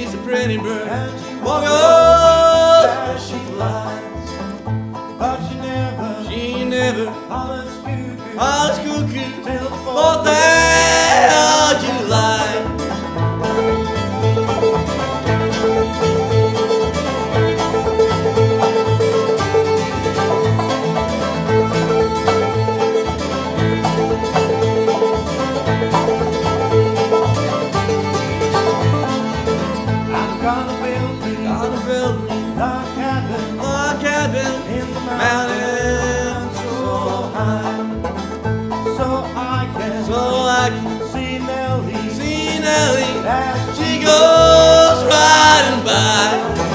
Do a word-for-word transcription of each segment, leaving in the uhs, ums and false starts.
she's a pretty bird. And she Walk walks up, as she flies, but she never, she never hollers cuckoo, hollers cuckoo till the fourth of July. I'm gonna build me Gonna build me a cabin a cabin in the mountains mountains so high, so I can so I can see Nellie see Nellie. as She goes riding by.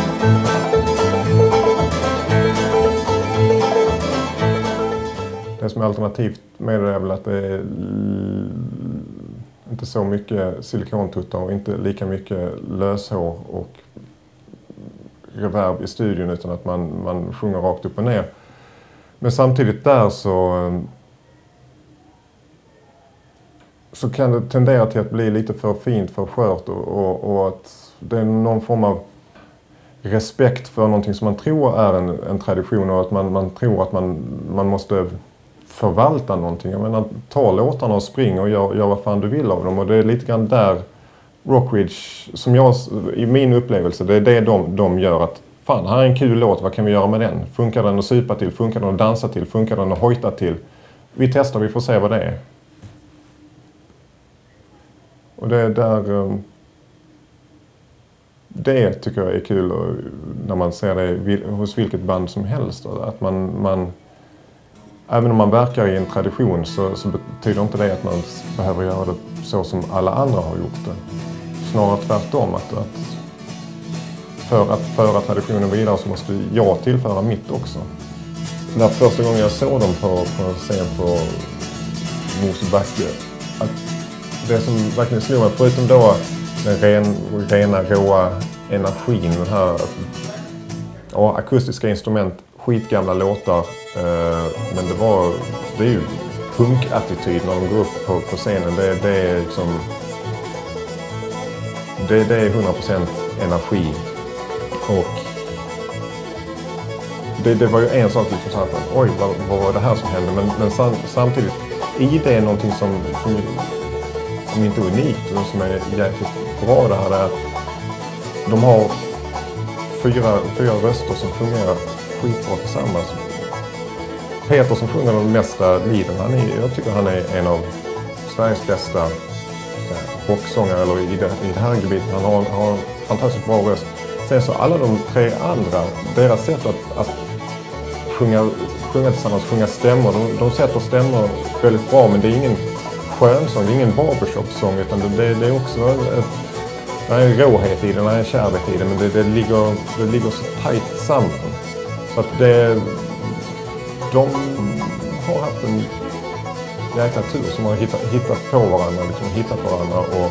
Det som är alternativt med det är väl att det är l- inte så mycket silikontuttar och inte lika mycket löshår och reverb i studion, utan att man, man sjunger rakt upp och ner. Men samtidigt där så, så kan det tendera till att bli lite för fint, för skört och, och, och att det är någon form av respekt för någonting som man tror är en, en tradition, och att man, man tror att man, man måste förvalta någonting. Jag menar, ta låtarna och spring och gör, gör vad fan du vill av dem. Och det är lite grann där Rockridge, som jag, i min upplevelse, det är det de, de gör. Att fan, här är en kul låt, vad kan vi göra med den? Funkar den att supa till? Funkar den att dansa till? Funkar den att hojta till? Vi testar, vi får se vad det är. Och det är där... Det tycker jag är kul när man ser det hos vilket band som helst. Att man, man, även om man verkar i en tradition så, så betyder inte det att man behöver göra det så som alla andra har gjort det. Snarare tvärtom. Att, att för att föra traditionen vidare så måste jag tillföra mitt också. När första gången jag såg dem på, på scen på Mosebacke, att det som verkligen slog mig, förutom då den ren, rena, råa energin, den här ja, akustiska instrument, skitgamla låtar, eh, men det var, det är ju punkattityd när de går upp på, på scenen. Det, det är liksom, det, det är hundra procent energi. Och det, det var ju en sak liksom så här, oj, vad, vad var det här som hände? Men, men sam, samtidigt, i det är någonting som, som, som inte är unikt och som är jäkligt bra, det här är att de har fyra, fyra röster som fungerar skitbra tillsammans. Peter som sjunger de mesta liden, han är, jag tycker han är en av Sveriges bästa rocksångare, eller i det, i det här gebitet. Han har, har en fantastiskt bra röst. Sen så alla de tre andra, deras sätt att, att sjunga, sjunga tillsammans, sjunga stämmor, de, de sätter stämmor väldigt bra, men det är ingen skönsång, det är ingen barbershop-sång, utan det, det, det är också ett, det är en råhet i den, det är en kärlek i den, men det, det, ligger, det ligger så tajt samman. Så att det, de har haft en jäkla tur som har hittat, hittat på varandra, liksom hittat varandra, och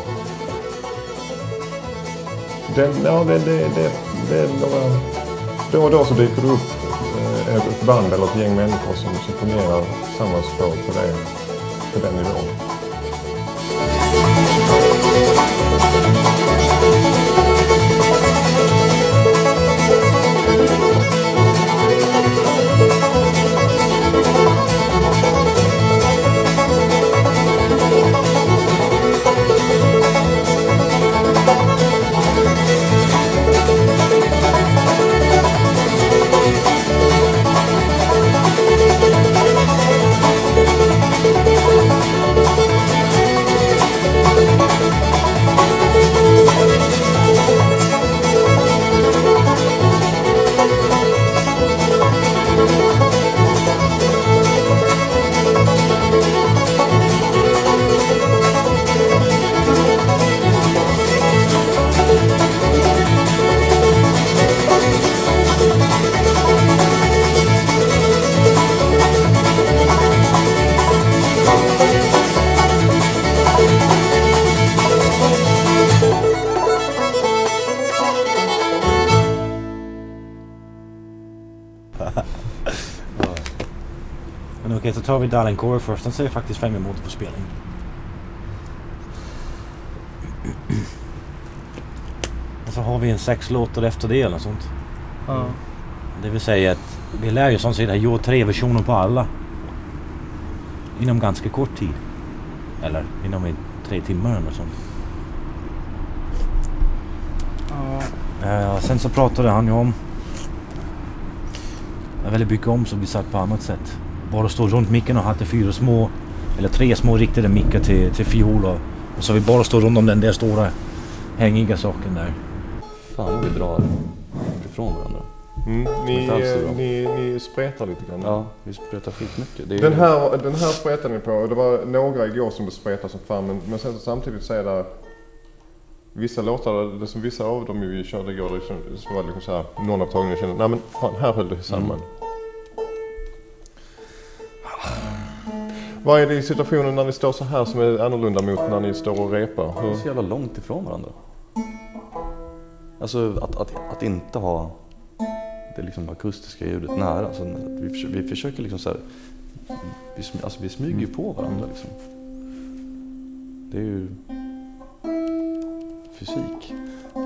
det, ja, det, det, det, det är några, då och då så dyker det upp ett band eller ett gäng människor som, som fungerar tillsammans på, på, det, på den nivån. Men okej, så tar vi Darling Core först. Den ser faktiskt fem emot på spelning. så har vi en sex låtar efter det eller sånt. Ja. Det vill säga att vi lär ju som sagt ha gjort tre versioner på alla. Inom ganska kort tid. Eller inom en, tre timmar eller sånt. Ja. Uh, sen så pratade han ju om jag väldigt mycket om så vi sagt på annat sätt. Bara stå runt micken och hade fyra små eller tre små riktade mickar till, till fiol och, och så vi bara står runt om den där stora hängiga saken där. Fan, vi drar ifrån varandra. Mm, ni, Inte alls så bra. ni, ni spretar lite grann. Ja, vi spretar skitmycket. Det är Den ju- här, den här spretar ni på och det var några igår som det spretade som fan men, men sen så samtidigt så är det vissa låtar, det som vissa av dem vi körde igår det som, som var liksom så här, någon av tagningarna kände, nej men fan här höll det samman. Mm. Vad är det i situationen när ni står så här som är annorlunda mot när ni står och repar? Vi är Hur? så jävla långt ifrån varandra. Alltså att, att, att inte ha det liksom akustiska ljudet nära. Alltså, vi, försöker, vi försöker liksom så här, vi, smy, alltså, vi smyger ju på varandra liksom. Det är ju fysik.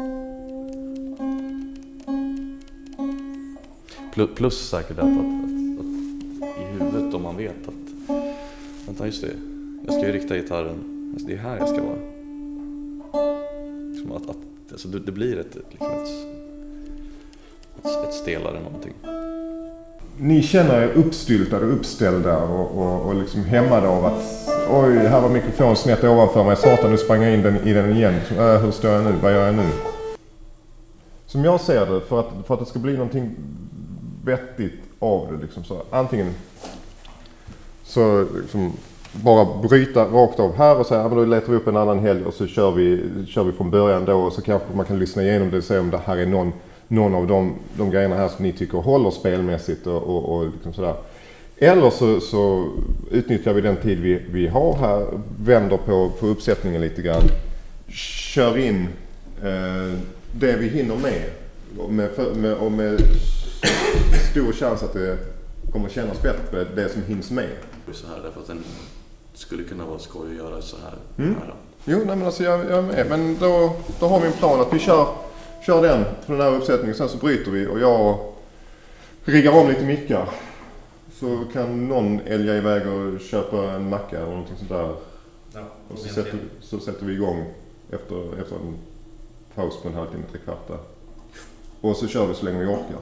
Plus, plus säkert att, att, att, att i huvudet om man vet att vänta just det, jag ska ju rikta gitarren, alltså, det är här jag ska vara. Liksom att, att, alltså, det, det blir ett, ett, liksom ett, ett, ett stelare någonting. Ni känner er uppstyltade och uppställda och, och, och liksom hämmade av att oj, här var mikrofonen snett ovanför mig, satan nu sprang jag in den, i den igen. Liksom, äh, hur står jag nu? Vad gör jag nu? Som jag ser det, för att, för att det ska bli någonting vettigt av det liksom, så antingen så liksom, bara bryta rakt av här och säga ja, men då letar vi upp en annan helg och så kör vi, kör vi från början då och så kanske man kan lyssna igenom det och se om det här är någon, någon av de, de grejerna här som ni tycker håller spelmässigt och, och, och liksom sådär. Eller så, så utnyttjar vi den tid vi, vi har här, vänder på, på uppsättningen lite grann, kör in eh, det vi hinner med och med, med och med stor chans att det kommer kännas bättre, det som hinns med. Så här, därför att den skulle kunna vara skoj att göra så här. Mm. här. Jo, nej, men alltså jag, jag är med. Men då, då har vi en plan att vi kör, kör den för den här uppsättningen. Sen så bryter vi och jag riggar om lite mickar. Så kan någon älga iväg och köpa en macka eller någonting sånt där. Ja, och så sätter, så sätter vi igång efter, efter en paus på en halvtimme, tre kvart där. Och så kör vi så länge vi orkar.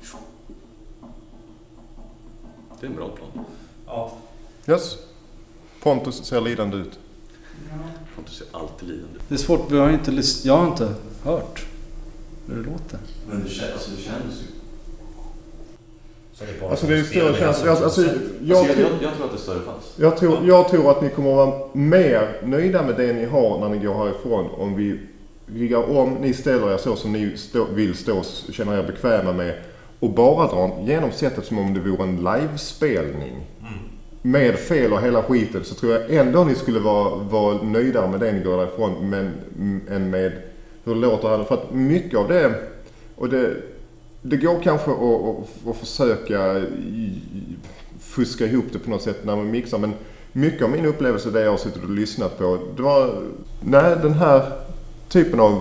Det är en bra plan. Ja. Yes. Pontus ser lidande ut. Pontus ser alltid lidande ut. Det är svårt, vi har inte lys- jag har inte hört hur det låter. Men det känns, alltså, det känns ju. Så det är bara Alltså det är större spel- chans. Alltså, alltså, jag, Alltså, jag, tror, jag, jag tror att det är större chans. jag, tror, jag tror att ni kommer att vara mer nöjda med det ni har när ni går härifrån om vi riggar om, ni ställer er så som ni stå, vill stå och känna er bekväma med och bara drar genom sättet som om det vore en livespelning. Mm. Med fel och hela skiten så tror jag ändå ni skulle vara, vara nöjda med det ni går därifrån men, än med hur det låter här. För att mycket av det, och det, det går kanske att, att, att försöka fuska ihop det på något sätt när man mixar, men mycket av min upplevelse det jag har suttit och lyssnat på, det var, nej den här typen av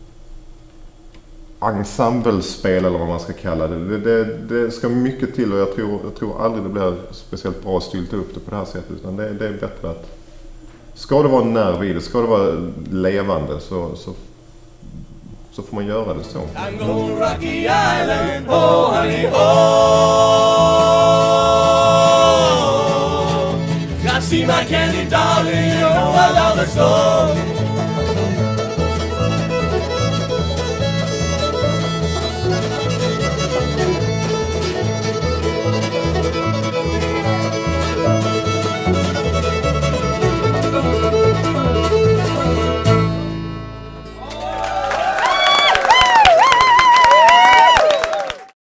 ensemblespel eller vad man ska kalla det. Det, det, det ska mycket till och jag tror, jag tror aldrig det blir speciellt bra att stylta upp det på det här sättet. Utan det, det är bättre att ska det vara nerv i det, ska det vara levande så, så, så får man göra det så. I'm going Rocky Island, oh honey, oh. Got to see my candy darling, you know I love her so.